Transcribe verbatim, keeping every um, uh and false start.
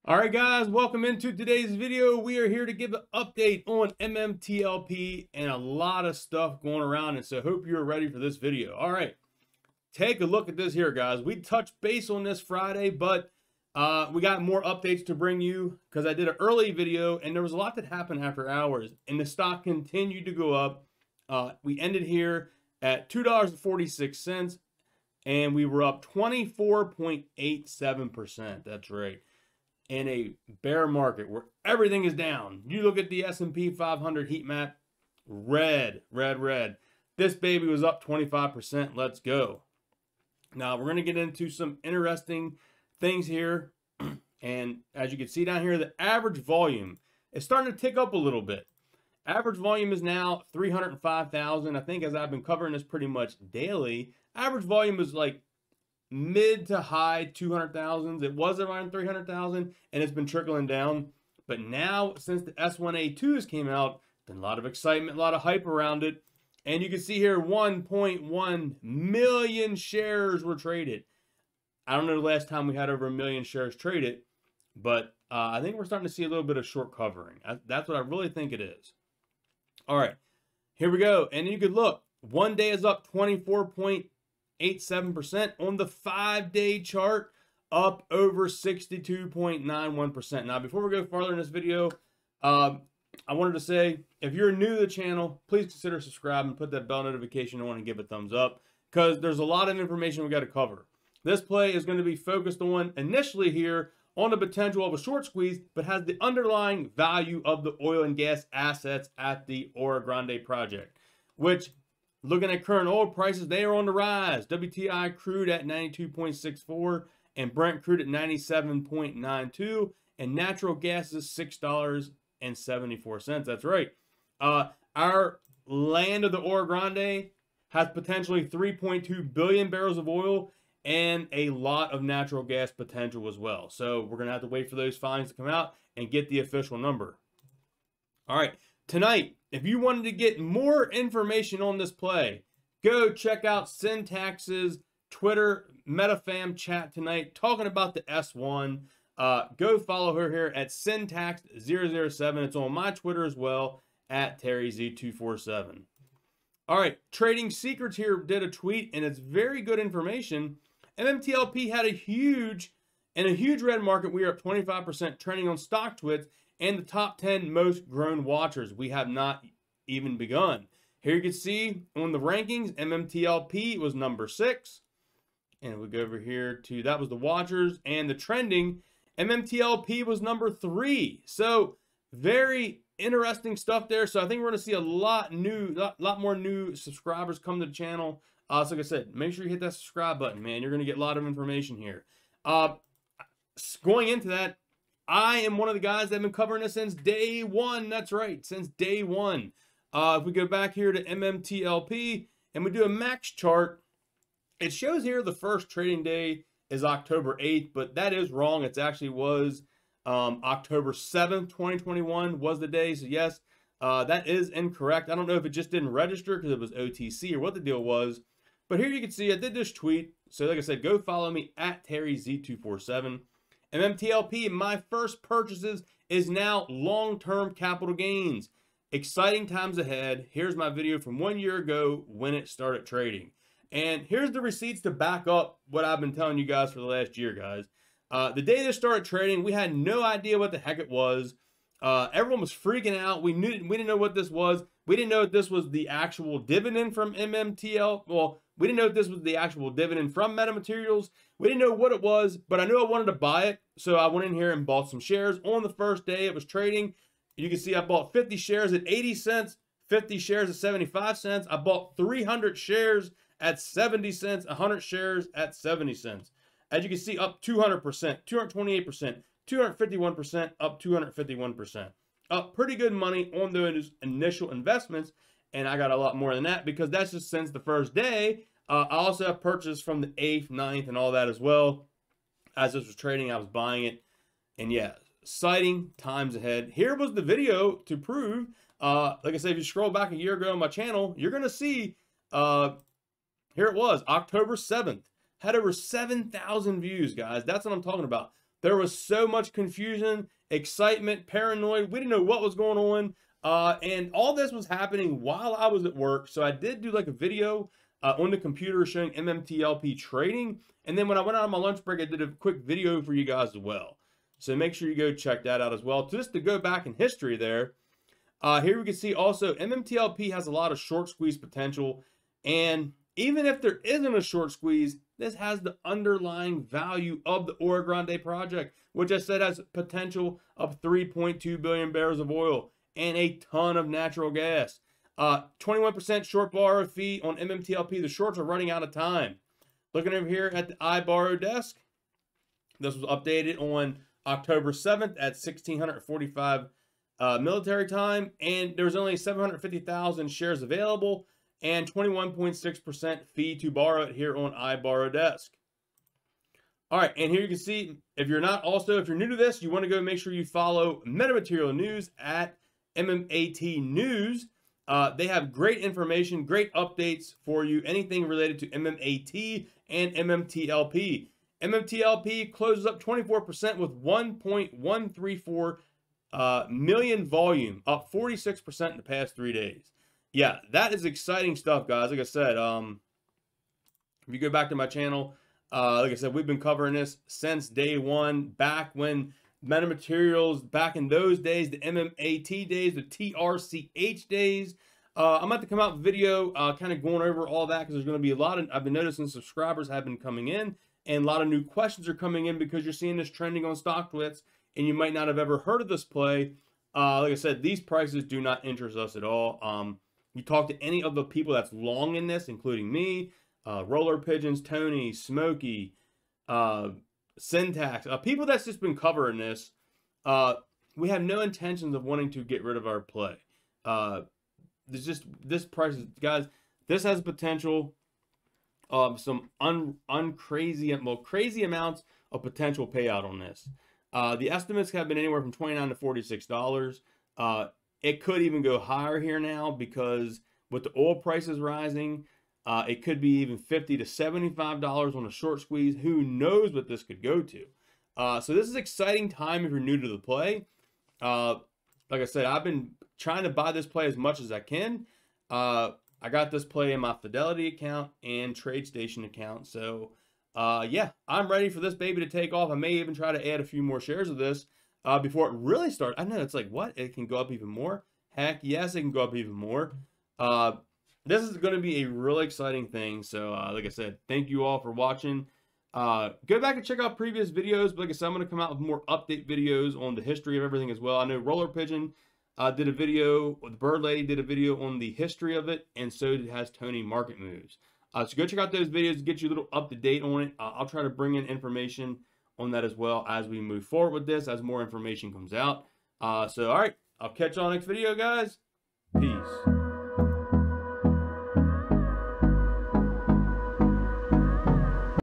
All right, guys, welcome into today's video. We are here to give an update on M M T L P and a lot of stuff going around, and so hope you're ready for this video. All right, take a look at this here, guys. We touched base on this Friday, but uh, we got more updates to bring you because I did an early video, and there was a lot that happened after hours, and the stock continued to go up. Uh, we ended here at two dollars and forty-six cents, and we were up twenty-four point eight seven percent. That's right. In a bear market where everything is down. You look at the S and P five hundred heat map, red, red, red. This baby was up twenty-five percent. Let's go. Now, we're going to get into some interesting things here. And as you can see down here, the average volume is starting to tick up a little bit. Average volume is now three hundred five thousand. I think as I've been covering this pretty much daily, average volume is like mid to high two hundred thousands. It was around three hundred thousand and it's been trickling down. But now, since the S one A twos came out, been a lot of excitement, a lot of hype around it. And you can see here one point one million shares were traded. I don't know the last time we had over a million shares traded, but uh, I think we're starting to see a little bit of short covering. That's what I really think it is. All right, here we go. And you could look, one day is up twenty-four point eight seven percent on the five-day chart, up over sixty-two point nine one percent. Now, before we go farther in this video, um, I wanted to say, if you're new to the channel, please consider subscribing and put that bell notification on and give a thumbs up, because there's a lot of information we got to cover. This play is going to be focused on, initially here, on the potential of a short squeeze, but has the underlying value of the oil and gas assets at the Oro Grande project, which, looking at current oil prices, they are on the rise. W T I crude at ninety-two point six four and Brent crude at ninety-seven point nine two, and natural gas is six dollars and seventy-four cents. That's right. Uh, our land of the Oro Grande has potentially three point two billion barrels of oil and a lot of natural gas potential as well. So we're going to have to wait for those finds to come out and get the official number. All right. Tonight, if you wanted to get more information on this play, go check out Syntax's Twitter MetaFam chat tonight talking about the S one. Uh, go follow her here at Syntax zero zero seven. It's on my Twitter as well, at Terry Z two four seven. All right, Trading Secrets here did a tweet, and it's very good information. M M T L P had a huge, in a huge red market, we are up twenty-five percent trending on StockTwits, and the top ten most grown watchers. We have not even begun. Here you can see on the rankings, M M T L P was number six. And we go over here to, that was the watchers, and the trending, M M T L P was number three. So very interesting stuff there. So I think we're going to see a lot new, lot, lot more new subscribers come to the channel. Uh, so like I said, make sure you hit that subscribe button, man. You're going to get a lot of information here. Uh, going into that, I am one of the guys that have been covering this since day one. That's right, since day one. Uh, if we go back here to M M T L P and we do a max chart, it shows here the first trading day is October eighth, but that is wrong. It actually was um, October seventh, twenty twenty-one was the day. So yes, uh, that is incorrect. I don't know if it just didn't register because it was O T C or what the deal was. But here you can see I did this tweet. So like I said, go follow me at Terry Z two four seven. M M T L P, my first purchases is now long-term capital gains. Exciting times ahead. Here's my video from one year ago when it started trading. And here's the receipts to back up what I've been telling you guys for the last year, guys. Uh, the day this started trading, we had no idea what the heck it was. Uh, everyone was freaking out. We knew we didn't know what this was. We didn't know if this was the actual dividend from M M T L. Well, we didn't know if this was the actual dividend from Metamaterials. We didn't know what it was, but I knew I wanted to buy it. So I went in here and bought some shares. On the first day it was trading, you can see I bought fifty shares at eighty cents, fifty shares at seventy-five cents. I bought three hundred shares at seventy cents, one hundred shares at seventy cents. As you can see, up two hundred percent, two hundred twenty-eight percent, two hundred fifty-one percent, up two hundred fifty-one percent. Up pretty good money on those initial investments, and I got a lot more than that because that's just since the first day. Uh, I also have purchased from the eighth, ninth, and all that as well. As this was trading, I was buying it. And yeah, exciting times ahead. Here was the video to prove, uh, like I said, if you scroll back a year ago on my channel, you're going to see, uh, here it was, October seventh. Had over seven thousand views, guys. That's what I'm talking about. There was so much confusion, excitement, paranoid. We didn't know what was going on. Uh, and all this was happening while I was at work. So I did do like a video uh, on the computer showing M M T L P trading. And then when I went out on my lunch break, I did a quick video for you guys as well. So make sure you go check that out as well. Just to go back in history there, uh, here we can see also M M T L P has a lot of short squeeze potential. And even if there isn't a short squeeze, this has the underlying value of the Oro Grande project, which I said has potential of three point two billion barrels of oil and a ton of natural gas. Uh, twenty-one percent short borrow fee on M M T L P. The shorts are running out of time. Looking over here at the iBorrow desk, this was updated on October seventh at sixteen forty-five uh, military time, and there's only seven hundred fifty thousand shares available and twenty-one point six percent fee to borrow it here on iBorrow desk. All right, and here you can see, if you're not also, if you're new to this, you want to go make sure you follow Metamaterial News at M M A T News. Uh, they have great information, great updates for you, anything related to M M A T and M M T L P. M M T L P closes up twenty-four percent with one point one three four uh, million volume, up forty-six percent in the past three days. Yeah, that is exciting stuff, guys. Like I said, um, if you go back to my channel, uh, like I said, we've been covering this since day one, back when Metamaterials, back in those days, the M M A T days, the T R C H days. Uh, I'm about to come out with a video uh, kind of going over all that, because there's going to be a lot of, I've been noticing subscribers have been coming in, and a lot of new questions are coming in because you're seeing this trending on StockTwits, and you might not have ever heard of this play. Uh, like I said, these prices do not interest us at all. Um, you talk to any of the people that's long in this, including me, uh, Roller Pigeons, Tony, Smokey, uh, Syntax, uh, people that's just been covering this, uh, we have no intentions of wanting to get rid of our play. Uh, there's just, this price is, guys, this has potential of some un, uncrazy, well, crazy amounts of potential payout on this. Uh, the estimates have been anywhere from twenty-nine to forty-six dollars. Uh, it could even go higher here now, because with the oil prices rising, Uh, it could be even fifty to seventy-five dollars on a short squeeze. Who knows what this could go to? Uh, so this is exciting time if you're new to the play. Uh, like I said, I've been trying to buy this play as much as I can. Uh, I got this play in my Fidelity account and TradeStation account. So uh, yeah, I'm ready for this baby to take off. I may even try to add a few more shares of this uh, before it really starts. I know it's like, what? It can go up even more? Heck yes, it can go up even more. Uh, This is going to be a really exciting thing. So, uh, like I said, thank you all for watching. Uh, go back and check out previous videos. But like I said, I'm going to come out with more update videos on the history of everything as well. I know Roller Pigeon uh, did a video, the Bird Lady did a video on the history of it, and so has Tony Market Moves. Uh, so go check out those videos to get you a little up to date on it. Uh, I'll try to bring in information on that as well as we move forward with this, as more information comes out. Uh, so, all right, I'll catch you on next video, guys. Peace.